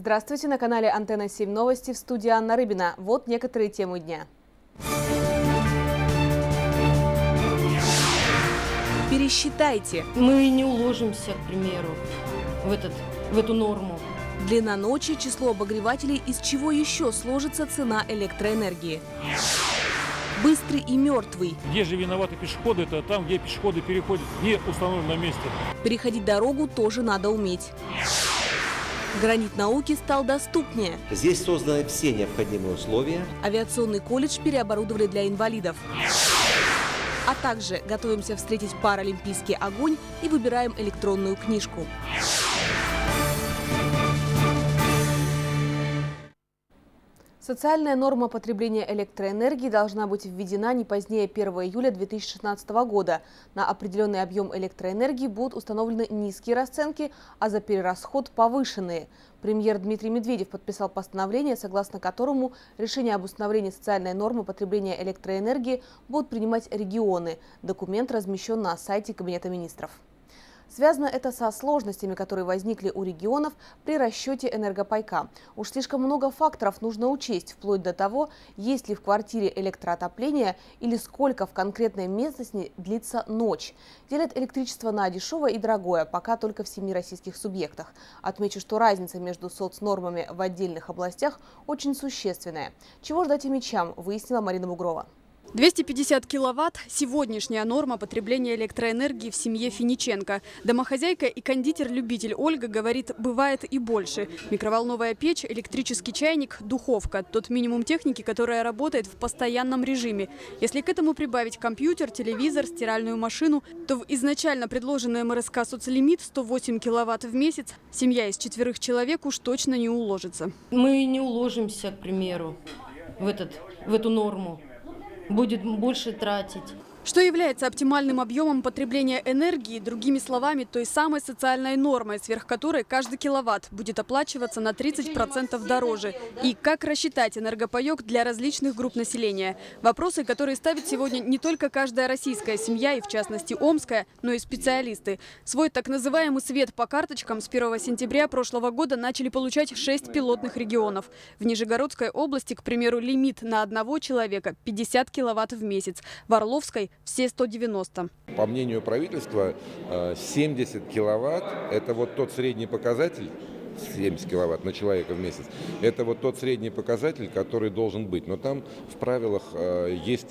Здравствуйте, на канале Антенна 7 новости, в студии Анна Рыбина. Вот некоторые темы дня. Пересчитайте. Мы не уложимся, к примеру, в эту норму. Длина ночи, число обогревателей, из чего еще сложится цена электроэнергии. Быстрый и мертвый. Где же виноваты пешеходы? Это там, где пешеходы переходят не в установленном месте. Переходить дорогу тоже надо уметь. Гранит науки стал доступнее. Здесь созданы все необходимые условия. Авиационный колледж переоборудовали для инвалидов. А также готовимся встретить паралимпийский огонь и выбираем электронную книжку. Социальная норма потребления электроэнергии должна быть введена не позднее 1 июля 2016 года. На определенный объем электроэнергии будут установлены низкие расценки, а за перерасход повышенные. Премьер Дмитрий Медведев подписал постановление, согласно которому решение об установлении социальной нормы потребления электроэнергии будут принимать регионы. Документ размещен на сайте Кабинета министров. Связано это со сложностями, которые возникли у регионов при расчете энергопайка. Уж слишком много факторов нужно учесть, вплоть до того, есть ли в квартире электроотопление или сколько в конкретной местности длится ночь. Делят электричество на дешевое и дорогое, пока только в 7 российских субъектах. Отмечу, что разница между соцнормами в отдельных областях очень существенная. Чего ждать и мечам, выяснила Марина Бугрова. 250 киловатт – сегодняшняя норма потребления электроэнергии в семье Финиченко. Домохозяйка и кондитер-любитель Ольга говорит, бывает и больше. Микроволновая печь, электрический чайник, духовка – тот минимум техники, которая работает в постоянном режиме. Если к этому прибавить компьютер, телевизор, стиральную машину, то в изначально предложенный МРСК соцлимит 108 киловатт в месяц семья из 4 человек уж точно не уложится. Мы не уложимся, к примеру, в эту норму. Будет больше тратить. Что является оптимальным объемом потребления энергии, другими словами, той самой социальной нормой, сверх которой каждый киловатт будет оплачиваться на 30% дороже. И как рассчитать энергопаёк для различных групп населения? Вопросы, которые ставит сегодня не только каждая российская семья, и в частности омская, но и специалисты. Свой так называемый свет по карточкам с 1 сентября прошлого года начали получать 6 пилотных регионов. В Нижегородской области, к примеру, лимит на одного человека – 50 киловатт в месяц. В Орловской – все 190. По мнению правительства, 70 киловатт – это вот тот средний показатель, 70 киловатт на человека в месяц, это вот тот средний показатель, который должен быть. Но там в правилах есть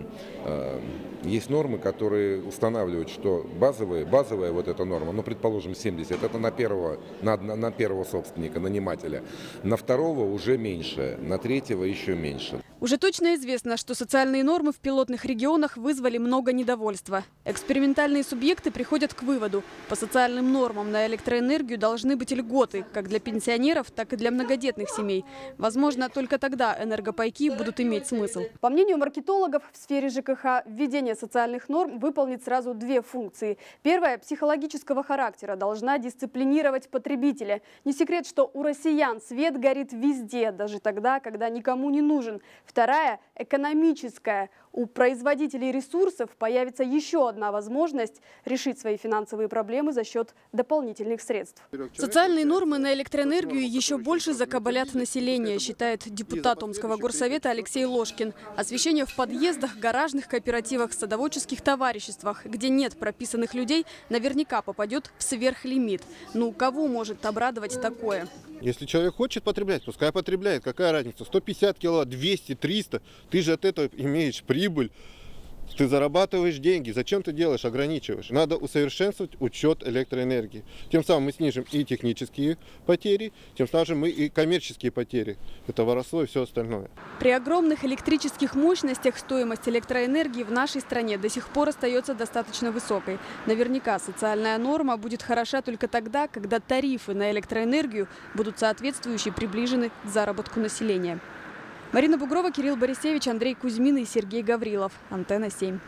нормы, которые устанавливают, что базовая вот эта норма, ну, предположим, 70, это на первого собственника, нанимателя, на второго уже меньше, на третьего еще меньше. Уже точно известно, что социальные нормы в пилотных регионах вызвали много недовольства. Экспериментальные субъекты приходят к выводу: по социальным нормам на электроэнергию должны быть льготы как для пенсионеров, так и для многодетных семей. Возможно, только тогда энергопайки будут иметь смысл. По мнению маркетологов, в сфере ЖКХ введение социальных норм выполнит сразу две функции. Первая – психологического характера, должна дисциплинировать потребителя. Не секрет, что у россиян свет горит везде, даже тогда, когда никому не нужен. Вторая – экономическая. У производителей ресурсов появится еще одна возможность решить свои финансовые проблемы за счет дополнительных средств. Социальные нормы на электроэнергию еще больше закабалят население, считает депутат Омского горсовета Алексей Ложкин. Освещение в подъездах, гаражных кооперативах, садоводческих товариществах, где нет прописанных людей, наверняка попадет в сверхлимит. Ну, кого может обрадовать такое? Если человек хочет потреблять, пускай потребляет. Какая разница? 150 киловатт, 200, 300. Ты же от этого имеешь прибыль. Ты зарабатываешь деньги. Зачем ты делаешь, ограничиваешь? Надо усовершенствовать учет электроэнергии. Тем самым мы снижим и технические потери, тем самым мы и коммерческие потери. Это воровство и все остальное. При огромных электрических мощностях стоимость электроэнергии в нашей стране до сих пор остается достаточно высокой. Наверняка социальная норма будет хороша только тогда, когда тарифы на электроэнергию будут соответствующе приближены к заработку населения. Марина Бугрова, Кирилл Борисевич, Андрей Кузьмин и Сергей Гаврилов. Антенна 7.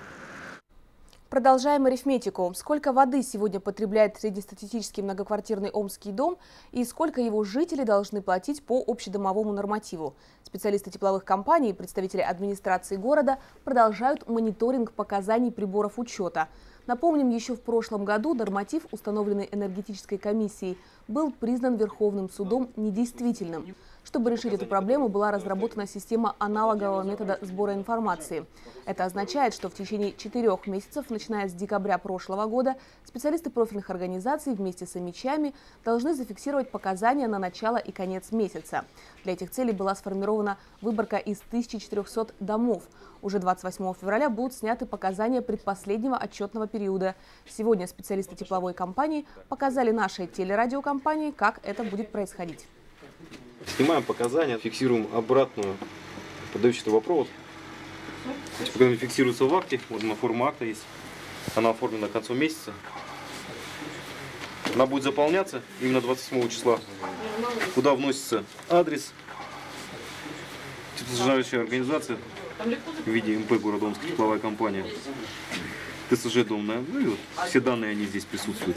Продолжаем арифметику. Сколько воды сегодня потребляет среднестатистический многоквартирный омский дом и сколько его жители должны платить по общедомовому нормативу? Специалисты тепловых компаний и представители администрации города продолжают мониторинг показаний приборов учета. Напомним, еще в прошлом году норматив, установленный энергетической комиссией, был признан Верховным судом недействительным. Чтобы решить эту проблему, была разработана система аналогового метода сбора информации. Это означает, что в течение 4 месяцев, начиная с декабря прошлого года, специалисты профильных организаций вместе с омичами должны зафиксировать показания на начало и конец месяца. Для этих целей была сформирована выборка из 1400 домов. Уже 28 февраля будут сняты показания предпоследнего отчетного периода. Сегодня специалисты тепловой компании показали нашей телерадиокомпании, как это будет происходить. Снимаем показания, фиксируем обратную подающий трубопровод. Эти показания фиксируются в акте. Вот на форма акта есть. Она оформлена к концу месяца. Она будет заполняться именно 27 числа, куда вносится адрес теплоснабжающей организации в виде МП города Омска, тепловая компания, ТСЖ Домная. Ну и вот все данные они здесь присутствуют.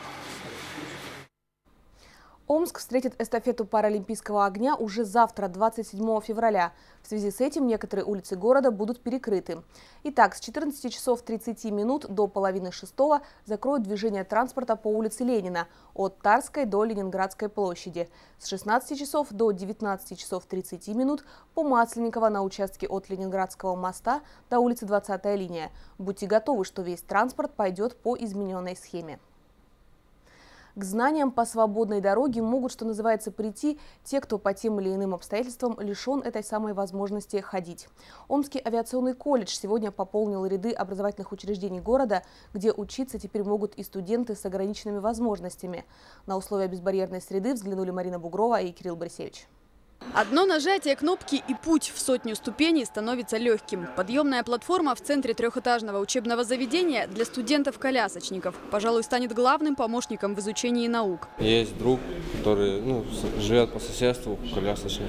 Омск встретит эстафету паралимпийского огня уже завтра, 27 февраля. В связи с этим некоторые улицы города будут перекрыты. Итак, с 14 часов 30 минут до половины 6 закроют движение транспорта по улице Ленина от Тарской до Ленинградской площади. С 16 часов до 19 часов 30 минут по Масленникова на участке от Ленинградского моста до улицы 20-я линия. Будьте готовы, что весь транспорт пойдет по измененной схеме. К знаниям по свободной дороге могут, что называется, прийти те, кто по тем или иным обстоятельствам лишен этой самой возможности ходить. Омский авиационный колледж сегодня пополнил ряды образовательных учреждений города, где учиться теперь могут и студенты с ограниченными возможностями. На условия безбарьерной среды взглянули Марина Бугрова и Кирилл Борисевич. Одно нажатие кнопки и путь в 100 ступеней становится легким. Подъемная платформа в центре трехэтажного учебного заведения для студентов-колясочников, пожалуй, станет главным помощником в изучении наук. Есть друг, который живет по соседству, колясочник.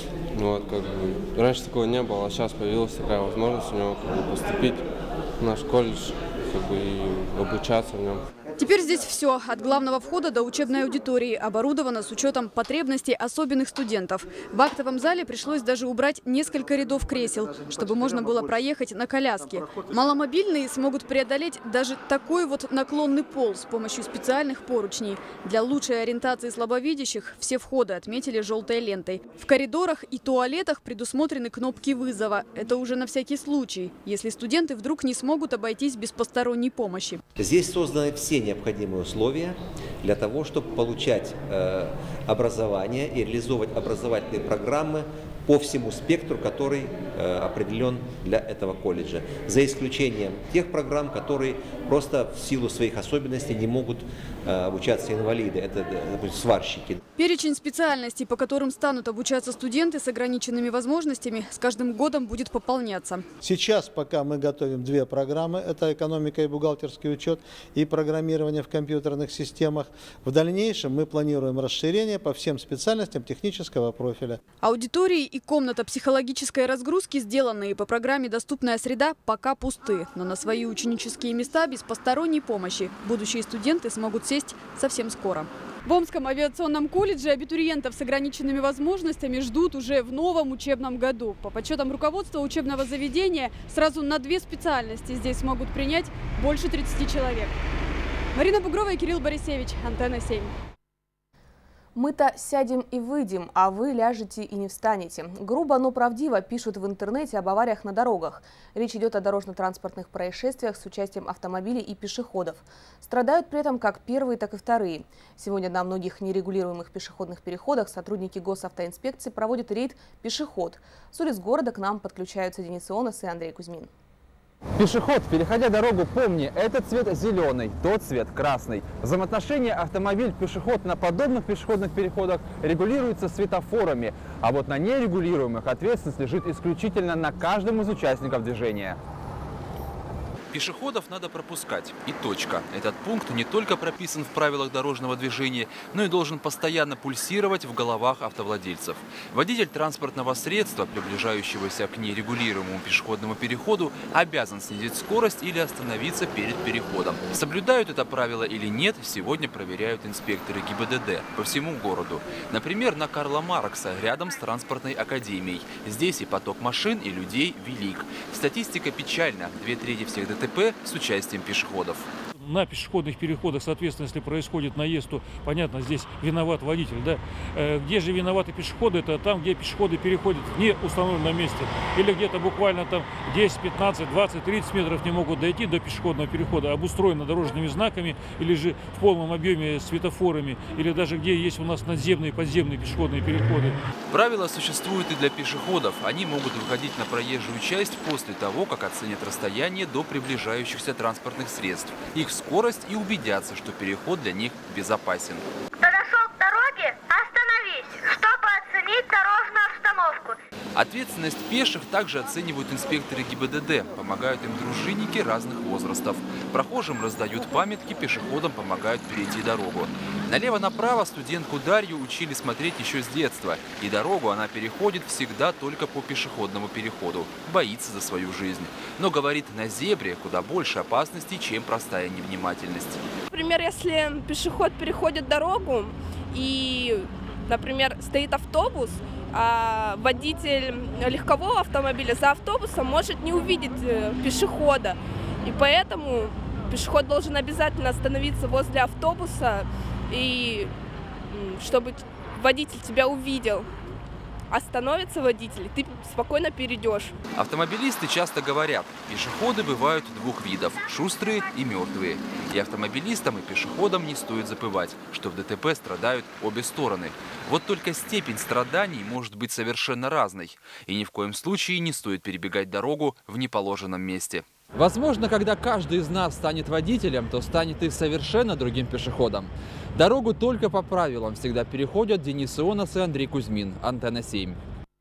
Раньше такого не было, а сейчас появилась такая возможность у него поступить в наш колледж и обучаться в нем. Теперь здесь все, от главного входа до учебной аудитории, оборудовано с учетом потребностей особенных студентов. В актовом зале пришлось даже убрать несколько рядов кресел, чтобы можно было проехать на коляске. Маломобильные смогут преодолеть даже такой вот наклонный пол с помощью специальных поручней. Для лучшей ориентации слабовидящих все входы отметили желтой лентой. В коридорах и туалетах предусмотрены кнопки вызова. Это уже на всякий случай, если студенты вдруг не смогут обойтись без посторонней помощи. Здесь созданы все необходимые условия для того, чтобы получать образование и реализовывать образовательные программы по всему спектру, который определен для этого колледжа. За исключением тех программ, которые просто в силу своих особенностей не могут обучаться инвалиды. Это, допустим, сварщики. Перечень специальностей, по которым станут обучаться студенты с ограниченными возможностями, с каждым годом будет пополняться. Сейчас пока мы готовим 2 программы. Это экономика и бухгалтерский учет и программирование в компьютерных системах. В дальнейшем мы планируем расширение по всем специальностям технического профиля. Аудитории и комната психологической разгрузки, сделанные по программе «Доступная среда», пока пусты. Но на свои ученические места без посторонней помощи будущие студенты смогут сесть совсем скоро. В Омском авиационном колледже абитуриентов с ограниченными возможностями ждут уже в новом учебном году. По подсчетам руководства учебного заведения, сразу на 2 специальности здесь смогут принять больше 30 человек. Марина Бугрова и Кирилл Борисевич, Антенна 7. Мы-то сядем и выйдем, а вы ляжете и не встанете. Грубо, но правдиво пишут в интернете об авариях на дорогах. Речь идет о дорожно-транспортных происшествиях с участием автомобилей и пешеходов. Страдают при этом как первые, так и вторые. Сегодня на многих нерегулируемых пешеходных переходах сотрудники госавтоинспекции проводят рейд «Пешеход». С улиц города к нам подключаются Денис Ионас и Андрей Кузьмин. Пешеход, переходя дорогу, помни, этот цвет зеленый, тот цвет красный. Взаимоотношения автомобиль-пешеход на подобных пешеходных переходах регулируется светофорами, а вот на нерегулируемых ответственность лежит исключительно на каждом из участников движения. Пешеходов надо пропускать. И точка. Этот пункт не только прописан в правилах дорожного движения, но и должен постоянно пульсировать в головах автовладельцев. Водитель транспортного средства, приближающегося к нерегулируемому пешеходному переходу, обязан снизить скорость или остановиться перед переходом. Соблюдают это правило или нет, сегодня проверяют инспекторы ГИБДД по всему городу. Например, на Карла Маркса, рядом с транспортной академией. Здесь и поток машин, и людей велик. Статистика печальна. 2/3 всех ДТП с участием пешеходов. на пешеходных переходах, соответственно, если происходит наезд, то, понятно, здесь виноват водитель, да. Где же виноваты пешеходы? Это там, где пешеходы переходят в неустановленном месте. Или где-то буквально там 10, 15, 20, 30 метров не могут дойти до пешеходного перехода, обустроено дорожными знаками, или же в полном объеме светофорами, или даже где есть у нас надземные и подземные пешеходные переходы. Правила существуют и для пешеходов. Они могут выходить на проезжую часть после того, как оценят расстояние до приближающихся транспортных средств, их скорость и убедятся, что переход для них безопасен. Подошел к дороге, остановись, чтобы оценить дорожную обстановку. Ответственность пеших также оценивают инспекторы ГИБДД. Помогают им дружинники разных возрастов. Прохожим раздают памятки, пешеходам помогают перейти дорогу. Налево-направо студентку Дарью учили смотреть еще с детства. И дорогу она переходит всегда только по пешеходному переходу. Боится за свою жизнь. Но, говорит, на зебре куда больше опасностей, чем простая невнимательность. Например, если пешеход переходит дорогу и, например, стоит автобус, а водитель легкового автомобиля за автобусом может не увидеть пешехода. И поэтому пешеход должен обязательно остановиться возле автобуса, и чтобы водитель тебя увидел. Остановится водитель, и ты спокойно перейдешь. Автомобилисты часто говорят, пешеходы бывают двух видов – шустрые и мертвые. И автомобилистам, и пешеходам не стоит забывать, что в ДТП страдают обе стороны. Вот только степень страданий может быть совершенно разной. И ни в коем случае не стоит перебегать дорогу в неположенном месте. Возможно, когда каждый из нас станет водителем, то станет и совершенно другим пешеходом. Дорогу только по правилам всегда переходят Денис Ионас и Андрей Кузьмин. Антенна 7.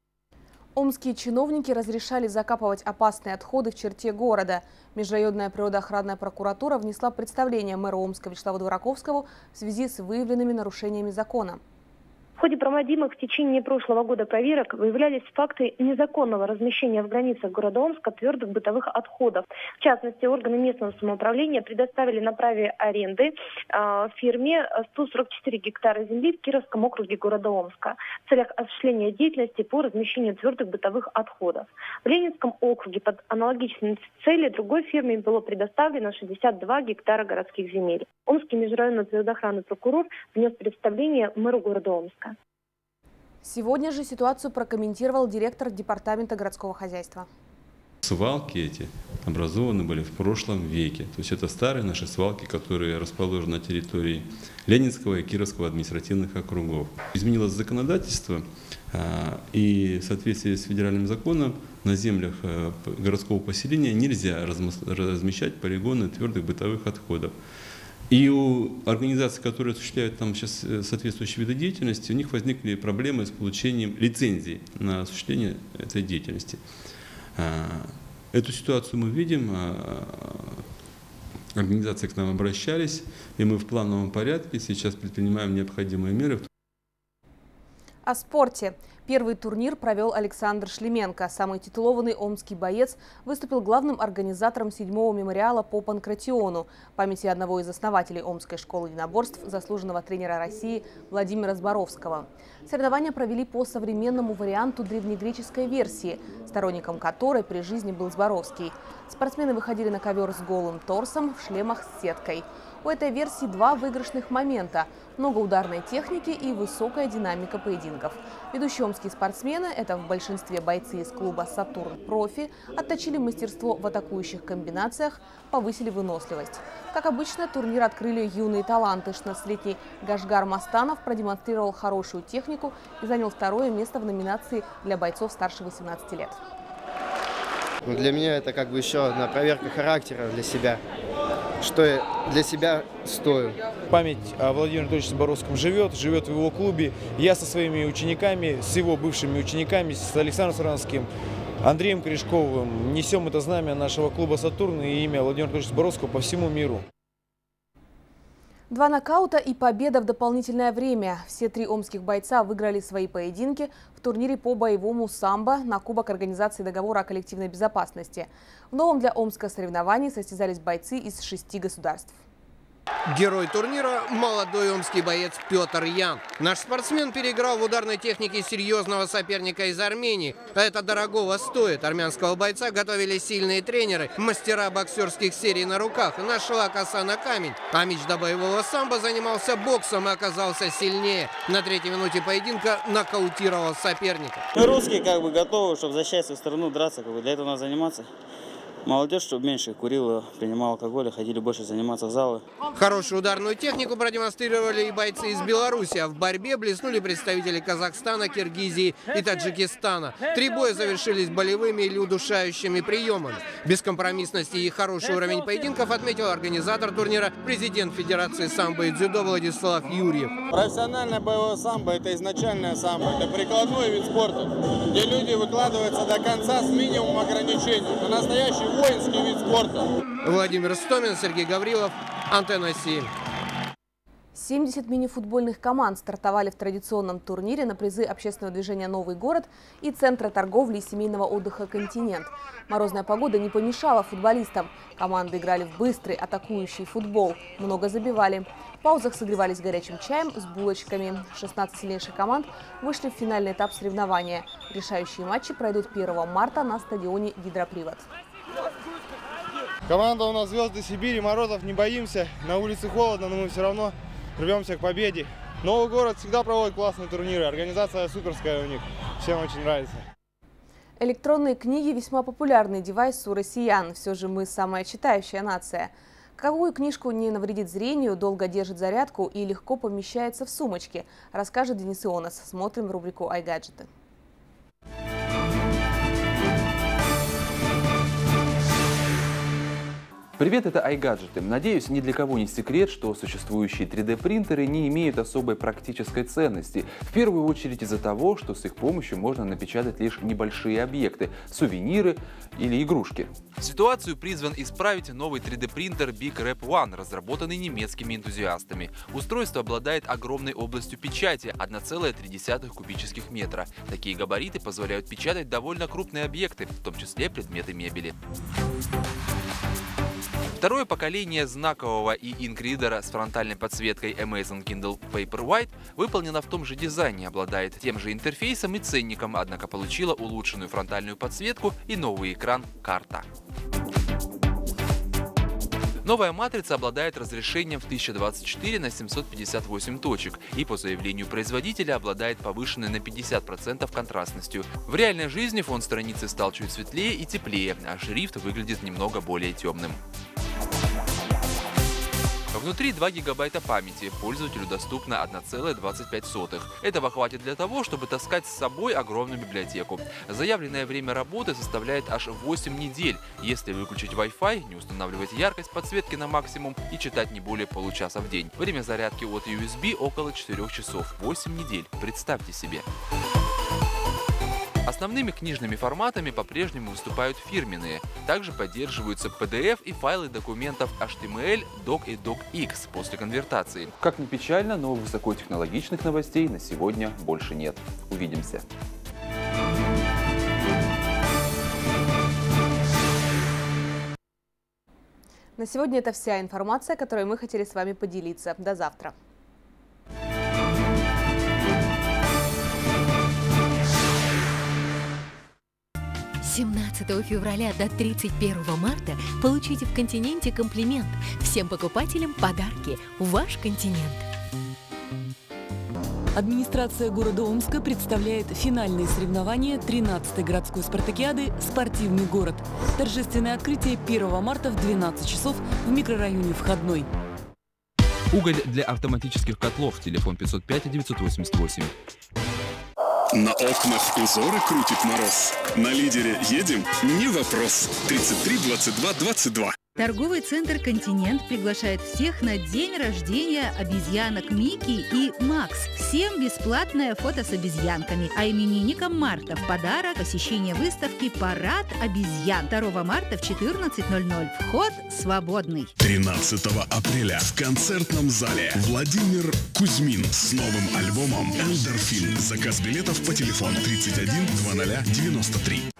Омские чиновники разрешали закапывать опасные отходы в черте города. Межрайонная природоохранная прокуратура внесла представление мэру Омска Вячеславу Двораковскому в связи с выявленными нарушениями закона. В ходе проводимых в течение прошлого года проверок выявлялись факты незаконного размещения в границах города Омска твердых бытовых отходов. В частности, органы местного самоуправления предоставили на праве аренды фирме 144 гектара земли в Кировском округе города Омска в целях осуществления деятельности по размещению твердых бытовых отходов. В Ленинском округе под аналогичные цели другой фирме было предоставлено 62 гектара городских земель. Омский межрайонный природоохранный прокурор внес представление мэру города Омска. Сегодня же ситуацию прокомментировал директор департамента городского хозяйства. Свалки эти образованы были в прошлом веке. То есть это старые наши свалки, которые расположены на территории Ленинского и Кировского административных округов. Изменилось законодательство, и в соответствии с федеральным законом на землях городского поселения нельзя размещать полигоны твердых бытовых отходов. И у организаций, которые осуществляют там сейчас соответствующие виды деятельности, у них возникли проблемы с получением лицензии на осуществление этой деятельности. Эту ситуацию мы видим, организации к нам обращались, и мы в плановом порядке сейчас предпринимаем необходимые меры. О спорте. Первый турнир провел Александр Шлеменко. Самый титулованный омский боец выступил главным организатором 7-го мемориала по Панкратиону, памяти одного из основателей Омской школы единоборств, заслуженного тренера России Владимира Зборовского. Соревнования провели по современному варианту древнегреческой версии, сторонником которой при жизни был Зборовский. Спортсмены выходили на ковер с голым торсом, в шлемах с сеткой. У этой версии два выигрышных момента – много ударной техники и высокая динамика поединков. Ведущие омские спортсмены, это в большинстве бойцы из клуба «Сатурн Профи», отточили мастерство в атакующих комбинациях, повысили выносливость. Как обычно, турнир открыли юные таланты. 16-летний Гашгар Мастанов продемонстрировал хорошую технику и занял второе место в номинации для бойцов старше 18 лет. Для меня это как бы еще одна проверка характера для себя. Что я для себя стою. Память о Владимире Анатольевиче Зборовском живет в его клубе. Я со своими учениками, с его бывшими учениками, с Александром Саранским, Андреем Корешковым несем это знамя нашего клуба «Сатурн» и имя Владимира Анатольевича Зборовского по всему миру. 2 нокаута и победа в дополнительное время. Все 3 омских бойца выиграли свои поединки в турнире по боевому самбо на Кубок Организации договора о коллективной безопасности. В новом для Омска соревновании состязались бойцы из 6 государств. Герой турнира – молодой омский боец Петр Ян. Наш спортсмен переиграл в ударной технике серьезного соперника из Армении. А это дорогого стоит. Армянского бойца готовили сильные тренеры, мастера боксерских серий на руках. Нашла коса на камень. Амич до боевого самбо занимался боксом и оказался сильнее. На 3-й минуте поединка нокаутировал соперника. Мы русские готовы, чтобы защищать свою страну, драться. Для этого надо заниматься. Молодежь, чтобы меньше курила, принимала алкоголь, ходили больше заниматься в залы. Хорошую ударную технику продемонстрировали и бойцы из Беларуси, а в борьбе блеснули представители Казахстана, Киргизии и Таджикистана. 3 боя завершились болевыми или удушающими приемами. Бескомпромиссность и хороший уровень поединков отметил организатор турнира, президент Федерации самбо и дзюдо Владислав Юрьев. Профессиональное боевое самбо – это изначальное самбо, это прикладной вид спорта, где люди выкладываются до конца с минимумом ограничений. Это настоящий воинский вид спорта. Владимир Стомин, Сергей Гаврилов, Антенна 7. 70 мини-футбольных команд стартовали в традиционном турнире на призы общественного движения «Новый город» и Центра торговли и семейного отдыха «Континент». Морозная погода не помешала футболистам. Команды играли в быстрый, атакующий футбол. Много забивали. В паузах согревались горячим чаем с булочками. 16 сильнейших команд вышли в финальный этап соревнования. Решающие матчи пройдут 1 марта на стадионе «Гидропривод». Команда у нас «Звезды Сибири», морозов не боимся. На улице холодно, но мы все равно рвемся к победе. Новый город всегда проводит классные турниры. Организация суперская у них. Всем очень нравится. Электронные книги – весьма популярный девайс у россиян. Все же мы самая читающая нация. Какую книжку не навредит зрению, долго держит зарядку и легко помещается в сумочке, расскажет Денис Ионас. Смотрим рубрику iGadgets. Привет, это iGadgets. Надеюсь, ни для кого не секрет, что существующие 3D-принтеры не имеют особой практической ценности. В первую очередь из-за того, что с их помощью можно напечатать лишь небольшие объекты – сувениры или игрушки. Ситуацию призван исправить новый 3D-принтер Big Rep One, разработанный немецкими энтузиастами. Устройство обладает огромной областью печати – 1,3 кубических метра. Такие габариты позволяют печатать довольно крупные объекты, в том числе предметы мебели. Второе поколение знакового и инк-ридера с фронтальной подсветкой Amazon Kindle Paperwhite выполнено в том же дизайне, обладает тем же интерфейсом и ценником, однако получила улучшенную фронтальную подсветку и новый экран «Карта». Новая матрица обладает разрешением в 1024 на 758 точек и по заявлению производителя обладает повышенной на 50% контрастностью. В реальной жизни фон страницы стал чуть светлее и теплее, а шрифт выглядит немного более темным. Внутри 2 гигабайта памяти, пользователю доступно 1,25. Этого хватит для того, чтобы таскать с собой огромную библиотеку. Заявленное время работы составляет аж 8 недель, если выключить Wi-Fi, не устанавливать яркость подсветки на максимум и читать не более получаса в день. Время зарядки от USB около 4 часов. 8 недель, представьте себе. Основными книжными форматами по-прежнему выступают фирменные. Также поддерживаются PDF и файлы документов HTML, Doc и DocX после конвертации. Как ни печально, но высокотехнологичных новостей на сегодня больше нет. Увидимся. На сегодня это вся информация, которой мы хотели с вами поделиться. До завтра. 17 февраля до 31 марта получите в «Континенте» комплимент. Всем покупателям подарки. Ваш «Континент». Администрация города Омска представляет финальные соревнования 13-й городской спартакиады «Спортивный город». Торжественное открытие 1 марта в 12 часов в микрорайоне Входной. Уголь для автоматических котлов. Телефон 505-988. На окнах узоры крутит мороз. На лидере едем? Не вопрос. 33 22 22. Торговый центр «Континент» приглашает всех на день рождения обезьянок Микки и Макс. Всем бесплатное фото с обезьянками. А именинникам марта в подарок посещение выставки «Парад обезьян». 2 марта в 14:00. Вход свободный. 13 апреля в концертном зале Владимир Кузьмин с новым альбомом «Эндорфин». Заказ билетов по телефону 31 00 93.